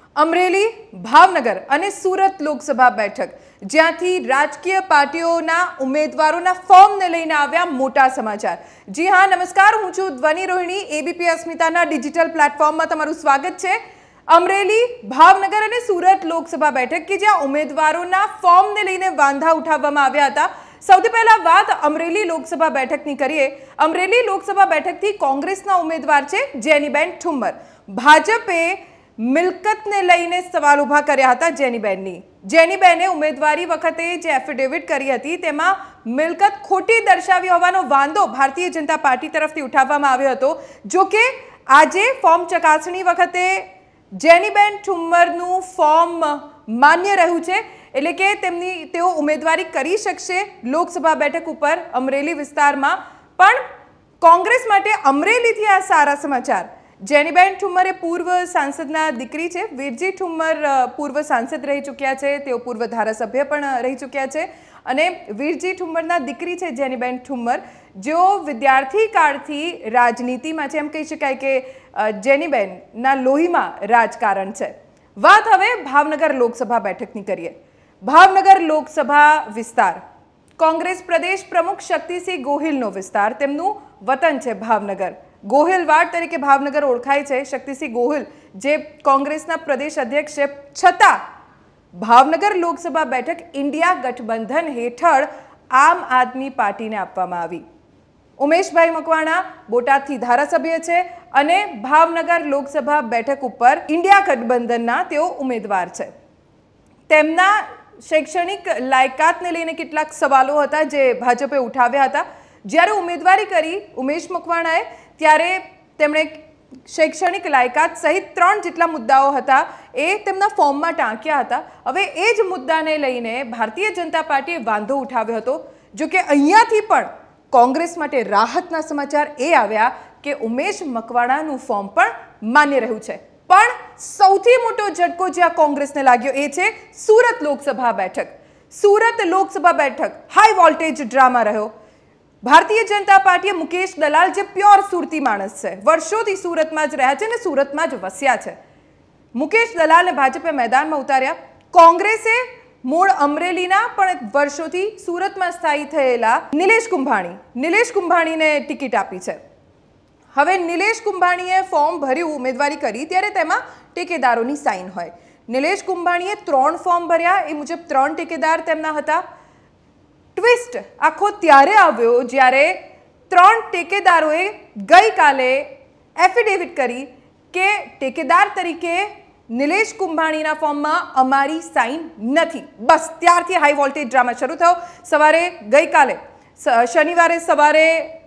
અમરેલી, ભાવનગર અને સુરત લોકસભા બેઠક જ્યાંથી રાજકીય પાર્ટીઓના ઉમેદવારોના ફોર્મને લઈને આવ્યા મોટા સમાચાર। જી હા, નમસ્કાર, હું છું ધ્વનિ રોહિણી। એબીપી અસ્મિતાના ડિજિટલ પ્લેટફોર્મમાં તમારું સ્વાગત છે। અમરેલી, ભાવનગર અને સુરત લોકસભા બેઠક કે જ્યાં ઉમેદવારોના ફોર્મને લઈને વાંધા ઉઠાવવામાં આવ્યા હતા। સૌથી પહેલા વાત અમરેલી લોકસભા બેઠકની કરીએ। અમરેલી લોકસભા બેઠકથી કોંગ્રેસના ઉમેદવાર છે જેનીબેન ઠુમ્મર। ભાજપે મિલકતને લઈને સવાલ ઊભા કર્યા હતા જેનીબેને ઉમેદવારી વખતે જે એફિડેવિટ કરી હતી તેમાં મિલકત ખોટી દર્શાવી હોવાનો વાંધો ભારતીય જનતા પાર્ટી તરફથી ઉઠાવવામાં આવ્યો હતો। જો કે આજે ફોર્મ ચકાસણી વખતે જેનીબેન ઠુમ્મરનું ફોર્મ માન્ય રહ્યું છે, એટલે કે તેઓ ઉમેદવારી કરી શકશે લોકસભા બેઠક ઉપર અમરેલી વિસ્તારમાં। પણ કોંગ્રેસ માટે અમરેલીથી આ સારા સમાચાર। જેનીબેન ઠુમ્મર એ પૂર્વ સાંસદના દીકરી છે। વીરજી ઠુમ્મર પૂર્વ સાંસદ રહી ચૂક્યા છે, તેઓ પૂર્વ ધારાસભ્ય પણ રહી ચૂક્યા છે અને વીરજી ઠુમ્મરના દીકરી છે જેનીબેન ઠુમ્મર, જેઓ વિદ્યાર્થી કાળથી રાજનીતિમાં છે। એમ કહી શકાય કે જેનીબેનના લોહીમાં રાજકારણ છે। વાત હવે ભાવનગર લોકસભા બેઠકની કરીએ। ભાવનગર લોકસભા વિસ્તાર કોંગ્રેસ પ્રદેશ પ્રમુખ શક્તિસિંહ ગોહિલનો વિસ્તાર, તેમનું વતન છે ભાવનગર। ગોહિલવાડ તરીકે ભાવનગર ઓળખાય છે। શક્તિસિંહ ગોહિલ જે કોંગ્રેસના પ્રદેશ અધ્યક્ષ છે, છતાં ભાવનગર લોકસભા બેઠક ઇન્ડિયા ગઠબંધન હેઠળ આમ આદમી પાર્ટીને આપવામાં આવી। ઉમેશભાઈ મકવાણા બોટાદથી ધારાસભ્ય છે અને ભાવનગર લોકસભા બેઠક ઉપર ઇન્ડિયા ગઠબંધનના તેઓ ઉમેદવાર છે। તેમના શૈક્ષણિક લાયકાતને લઈને કેટલાક સવાલો હતા જે ભાજપે ઉઠાવ્યા હતા। જ્યારે ઉમેદવારી કરી ઉમેશ મકવાણાએ ત્યારે તેમણે શૈક્ષણિક લાયકાત સહિત 3 જેટલા મુદ્દાઓ હતા એ તેમના ફોર્મમાં ટાંક્યા હતા। હવે એ જ મુદ્દાને લઈને ભારતીય જનતા પાર્ટીએ વાંધો ઉઠાવ્યો હતો। જો કે અહીંયાથી પણ કોંગ્રેસ માટે રાહતના સમાચાર એ આવ્યા કે ઉમેશ મકવાણાનું ફોર્મ પણ માન્ય રહ્યું છે। પણ સૌથી મોટો ઝટકો જ્યાં કોંગ્રેસને લાગ્યો એ છે સુરત લોકસભા બેઠક। સુરત લોકસભા બેઠક હાઈ વોલ્ટેજ ડ્રામા રહ્યો। ભારતીય જનતા પાર્ટીએ મુકેશ દલાલ જે પ્યોર સુરતી માણસ છે, વર્ષોથી સુરતમાં જ રહ્યા છે અને સુરતમાં જ વસ્યા છે, મુકેશ દલાલને ભાજપે મેદાનમાં ઉતાર્યા। કોંગ્રેસે મૂળ અમરેલીના પણ વર્ષોથી સુરતમાં સ્થાયી થયેલા નિલેશ કુંભાણીને ટિકિટ આપી છે। હવે નિલેશ કુંભાણીએ ફોર્મ ભર્યું, ઉમેદવારી કરી, ત્યારે તેમાં ટેકેદારોની સાઇન હોય। નિલેશ કુંભાણીએ 3 ફોર્મ ભર્યા, એ મુજબ 3 ટેકેદાર તેમના હતા। ટ્વિસ્ટ આખો ત્યારે આવ્યો જ્યારે 3 ટેકેદારોએ ગઈકાલે એફિડેવિટ કરી કે ટેકેદાર તરીકે નિલેશ કુંભાણીના ફોર્મમાં અમારી સાઇન નથી। બસ ત્યારથી હાઈ વોલ્ટેજ ડ્રામા શરૂ થયો। ગઈકાલે શનિવારે સવારે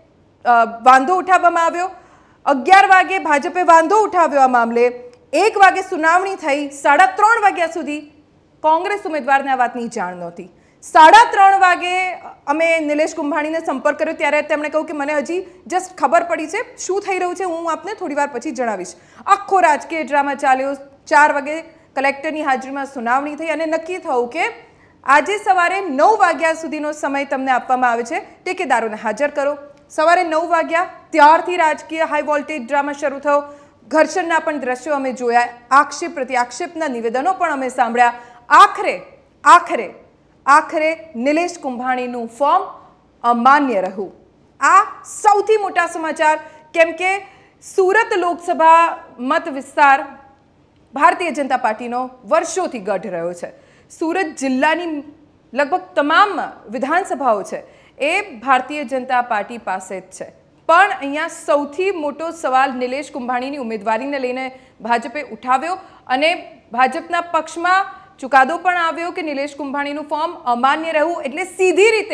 વાંધો ઉઠાવવામાં આવ્યો। 11 વાગે ભાજપે વાંધો ઉઠાવ્યો આ મામલે। 1 વાગે સુનાવણી થઈ। 3:30 વાગ્યા સુધી કોંગ્રેસ ઉમેદવારને આ વાતની જાણ નહોતી। 3:30 વાગે અમે નિલેશ કુંભાણીને સંપર્ક કર્યો ત્યારે તેમણે કહ્યું કે મને હજી જસ્ટ ખબર પડી છે, શું થઈ રહ્યું છે હું આપને થોડી વાર પછી જણાવીશ। આખો રાજકીય ડ્રામા ચાલ્યો। 4 વાગે કલેક્ટરની હાજરીમાં સુનાવણી થઈ અને નક્કી થયું કે આજે સવારે 9 વાગ્યા સુધીનો સમય તમને આપવામાં આવે છે, ટેકેદારોને હાજર કરો। સવારે 9 વાગ્યા ત્યારથી રાજકીય હાઈ વોલ્ટેજ ડ્રામા શરૂ થયો। ઘર્ષણના પણ દ્રશ્યો અમે જોયા, આક્ષેપ પ્રત્યાક્ષેપના નિવેદનો પણ અમે સાંભળ્યા। આખરે નિલેશ કુંભાણીનું ફોર્મ અમાન્ય રહ્યું। આ સૌથી મોટા સમાચાર, કેમ કે સુરત લોકસભા મત વિસ્તાર ભારતીય જનતા પાર્ટીનો વર્ષોથી ગઢ રહ્યો છે। સુરત જિલ્લાની લગભગ તમામ વિધાનસભાઓ છે એ ભારતીય જનતા પાર્ટી પાસે જ છે। પણ અહીંયા સૌથી મોટો સવાલ નિલેશ કુંભાણીની ઉમેદવારીને લઈને ભાજપે ઉઠાવ્યો અને ભાજપના પક્ષમાં ચુકાદો પણ આવ્યો કે નિલેશ કુંભાણીનું ફોર્મ અમાન્ય રહ્યું। એટલે સીધી રીતે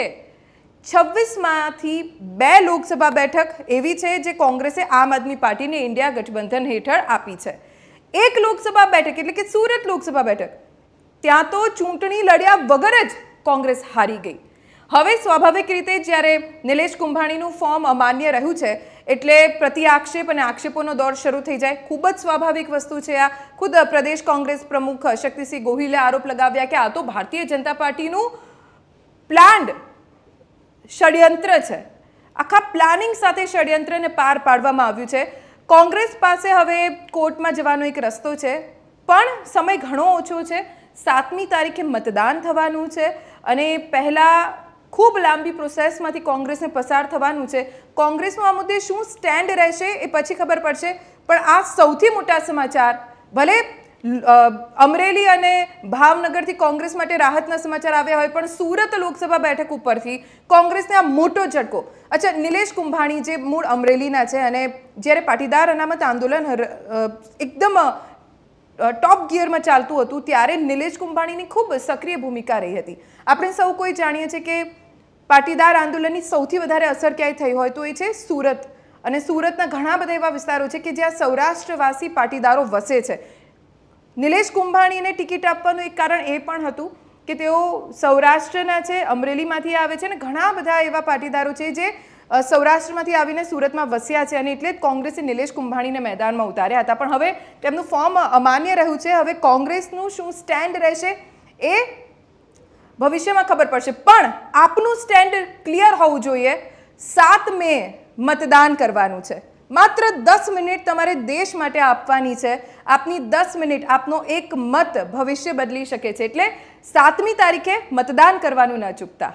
26માંથી 2 લોકસભા બેઠક એવી છે જે કોંગ્રેસે આમ આદમી પાર્ટીને ઇન્ડિયા ગઠબંધન હેઠળ આપી છે। 1 લોકસભા બેઠક એટલે કે સુરત લોકસભા બેઠક, ત્યાં તો ચૂંટણી લડ્યા વગર જ કોંગ્રેસ હારી ગઈ। હવે સ્વાભાવિક રીતે જ્યારે નિલેશ કુંભાણીનું ફોર્મ અમાન્ય રહ્યું છે એટલે પ્રતિ આક્ષેપ અને આક્ષેપોનો દોર શરૂ થઈ જાય। ખૂબ જ સ્વાભાવિક વસ્તુ છે આ। ખુદ પ્રદેશ કોંગ્રેસ પ્રમુખ શક્તિસિંહ ગોહિલે આરોપ લગાવ્યા કે આ તો ભારતીય જનતા પાર્ટીનું પ્લાન્ડ ષડયંત્ર છે। આખા પ્લાનિંગ સાથે ષડયંત્રને પાર પાડવામાં આવ્યું છે। કોંગ્રેસ પાસે હવે કોર્ટમાં જવાનો એક રસ્તો છે। પણ સમય ઘણો ઓછો છે. 7મી તારીખે મતદાન થવાનું છે અને પહેલાં ખૂબ લાંબી પ્રોસેસમાંથી કોંગ્રેસને પસાર થવાનું છે. કોંગ્રેસનું આ મુદ્દે શું સ્ટેન્ડ રહેશે એ પછી ખબર પડશે, પણ આ સૌથી મોટા સમાચાર, ભલે અમરેલી અને ભાવનગરથી કોંગ્રેસ માટે રાહતના સમાચાર આવ્યા હોય, પણ સુરત લોકસભા બેઠક ઉપરથી કોંગ્રેસને આ મોટો ઝટકો. અચ્છા, નિલેશ કુંભાણી જે મૂળ અમરેલીના છે અને જ્યારે પાટીદાર અનામત આંદોલન એકદમ ટોપ ગિયરમાં ચાલતું હતું ત્યારે નિલેશ કુંભાણીની ખૂબ સક્રિય ભૂમિકા રહી હતી. આપણે સૌ કોઈ જાણીએ છીએ કે પાટીદાર આંદોલનની સૌથી વધારે અસર ક્યાંય થઈ હોય તો એ છે સુરત, અને સુરતના ઘણા બધા એવા વિસ્તારો છે કે જ્યાં સૌરાષ્ટ્રવાસી પાટીદારો વસે છે. નિલેશ કુંભાણીને ટિકિટ આપવાનું એક કારણ એ પણ હતું કે તેઓ સૌરાષ્ટ્રના છે, અમરેલીમાંથી આવે છે, અને ઘણા બધા એવા પાટીદારો છે જે સૌરાષ્ટ્રમાંથી આવીને સુરતમાં વસ્યા છે, અને એટલે જ કોંગ્રેસે નિલેશ કુંભાણીને મેદાનમાં ઉતાર્યા હતા. પણ હવે તેમનું ફોર્મ અમાન્ય રહ્યું છે. હવે કોંગ્રેસનું શું સ્ટેન્ડ રહેશે એ ભવિષ્યમાં ખબર પડશે, પણ આપનું સ્ટેન્ડ ક્લિયર હોવું જોઈએ. 7 મે મતદાન કરવાનું છે. માત્ર 10 મિનિટ તમારે દેશ માટે આપવાની છે. આપની 10 મિનિટ, આપનો એક મત ભવિષ્ય બદલી શકે છે. એટલે 7મી તારીખે મતદાન કરવાનું ન ચૂકતા.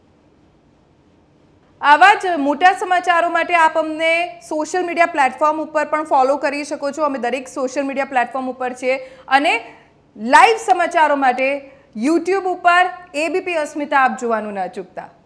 આવા જ મોટા સમાચારો માટે આપ અમને સોશિયલ મીડિયા પ્લેટફોર્મ ઉપર પણ ફોલો કરી શકો છો. અમે દરેક સોશિયલ મીડિયા પ્લેટફોર્મ ઉપર છીએ, અને લાઈવ સમાચારો માટે YouTube ઉપર ABP અસ્મિતા આપ જોવાનું ન ચૂકતા.